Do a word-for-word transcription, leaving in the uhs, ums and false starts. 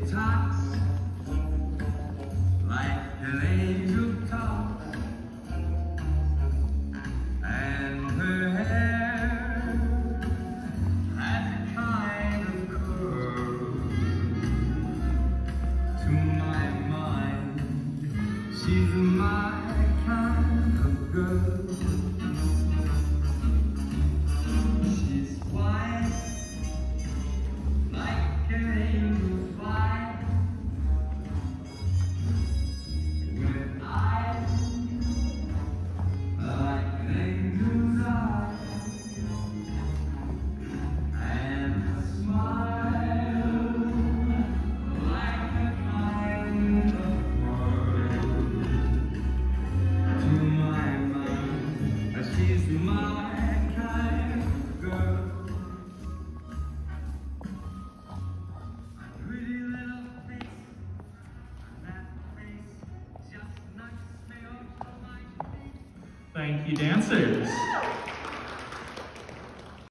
talks like an angel talks, and her hair has a kind of curl. To my mind, she's my kind of girl. She's white like an angel's white, with eyes like an angel's eyes, and a smile like a kind of pearl. To my mind, she's my kind of girl. Pretty little face, that face just knocks me off my feet. Thank you, dancers.